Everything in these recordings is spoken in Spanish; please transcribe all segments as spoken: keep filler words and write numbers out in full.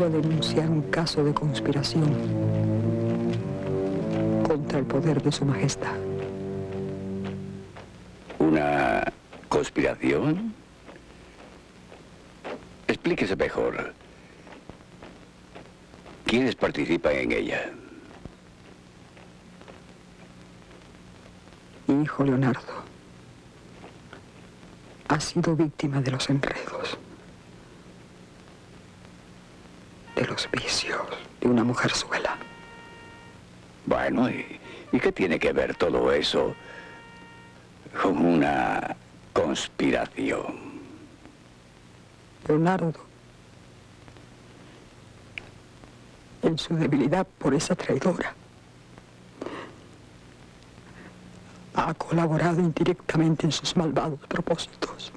quiero denunciar un caso de conspiración contra el poder de su majestad. ¿Una conspiración? Explíquese mejor. ¿Quiénes participan en ella? Mi hijo Leonardo ha sido víctima de los enredos, de los vicios de una mujerzuela. Bueno, ¿y, ¿y qué tiene que ver todo eso con una conspiración? Leonardo, en su debilidad por esa traidora, ha colaborado indirectamente en sus malvados propósitos.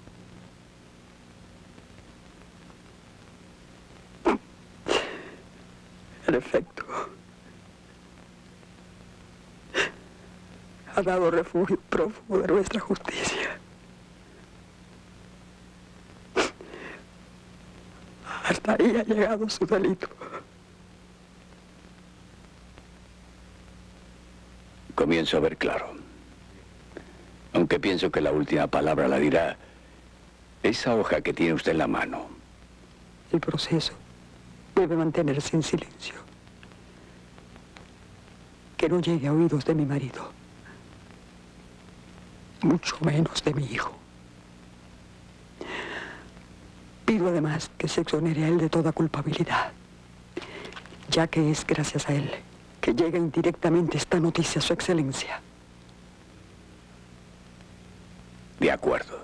En efecto, ha dado refugio prófugo de nuestra justicia. Hasta ahí ha llegado su delito. Comienzo a ver claro. Aunque pienso que la última palabra la dirá esa hoja que tiene usted en la mano. El proceso debe mantenerse en silencio. Que no llegue a oídos de mi marido. Mucho menos de mi hijo. Pido además que se exonere a él de toda culpabilidad, ya que es gracias a él que llega indirectamente esta noticia a su excelencia. De acuerdo.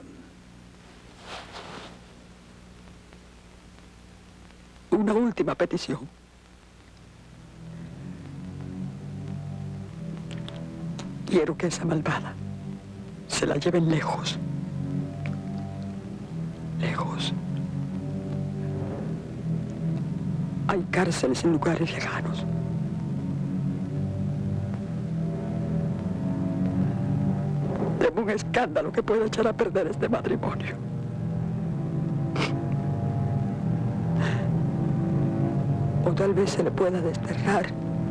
Una última petición. Quiero que esa malvada se la lleven lejos. Lejos. Hay cárceles en lugares lejanos. Temo un escándalo que pueda echar a perder este matrimonio. O tal vez se le pueda desterrar.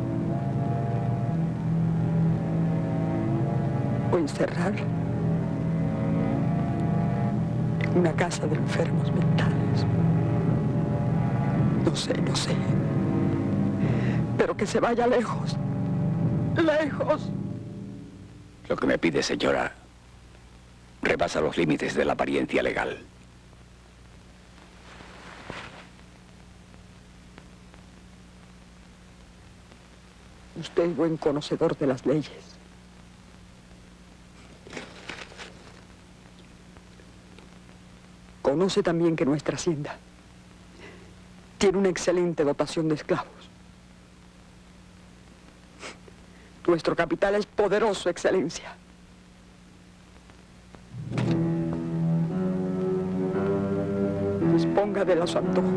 O encerrar en una casa de enfermos mentales. No sé, no sé. Pero que se vaya lejos. Lejos. Lo que me pide, señora, rebasa los límites de la apariencia legal. Usted es buen conocedor de las leyes. Conoce también que nuestra hacienda tiene una excelente dotación de esclavos. Nuestro capital es poderoso, excelencia. Disponga de los antojos.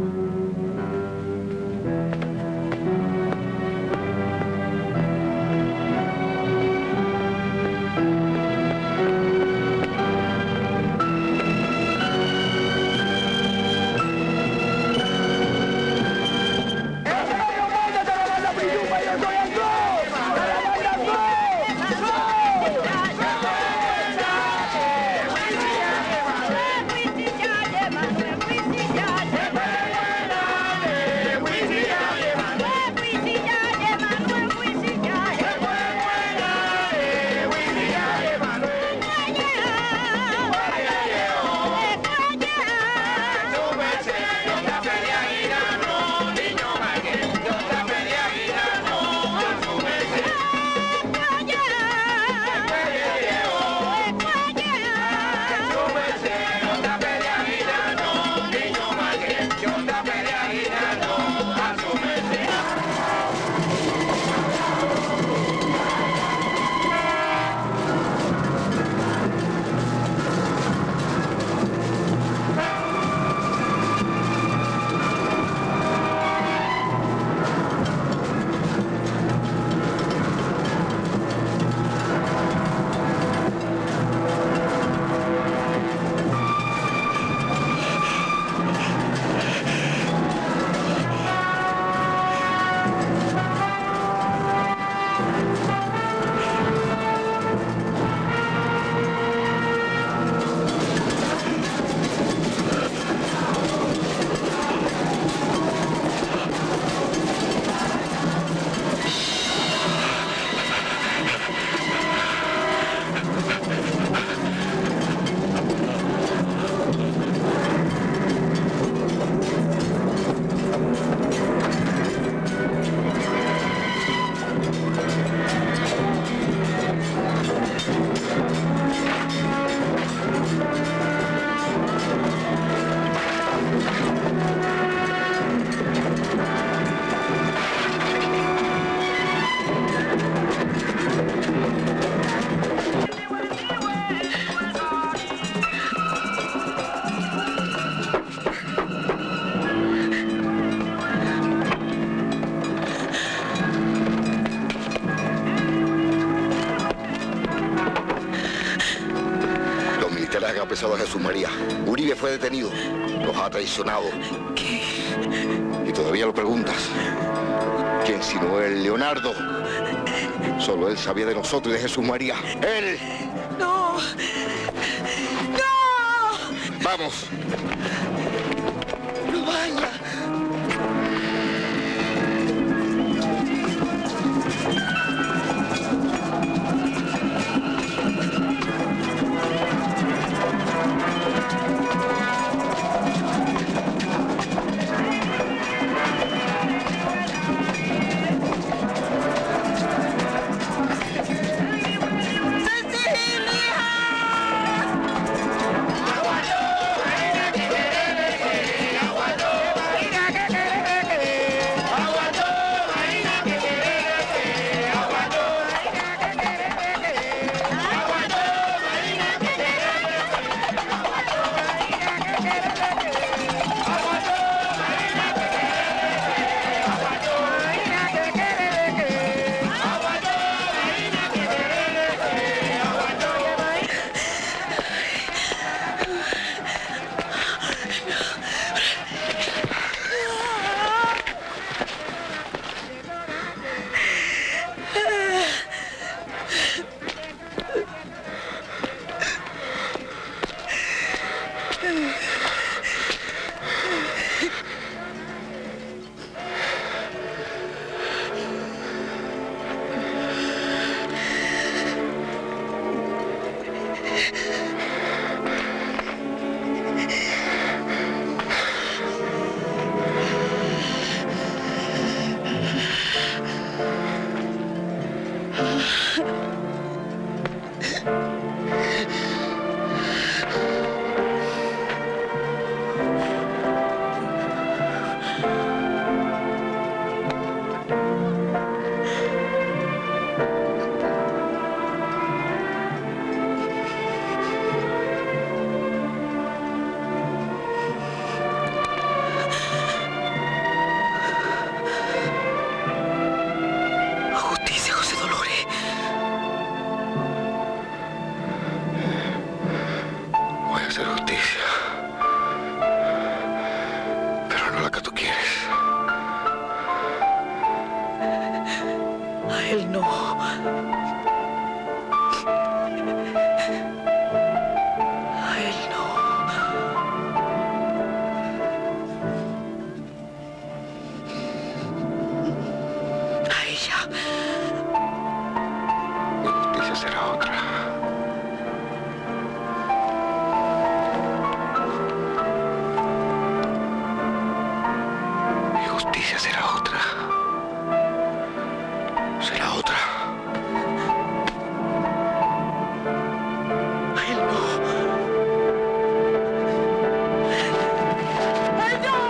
apresado a Jesús María. Uribe fue detenido. Nos ha traicionado. ¿Qué? Y todavía lo preguntas. ¿Quién sino él, Leonardo? Solo él sabía de nosotros y de Jesús María. ¡Él! ¡No! ¡No! ¡Vamos! ¡No vaya! Él no. A él no. A ella. Mi justicia será otra. Mi justicia será otra. Será otra. Él no. ¡Ay, no!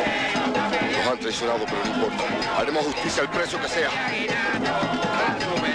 Nos han traicionado, pero no importa. Haremos justicia al precio que sea.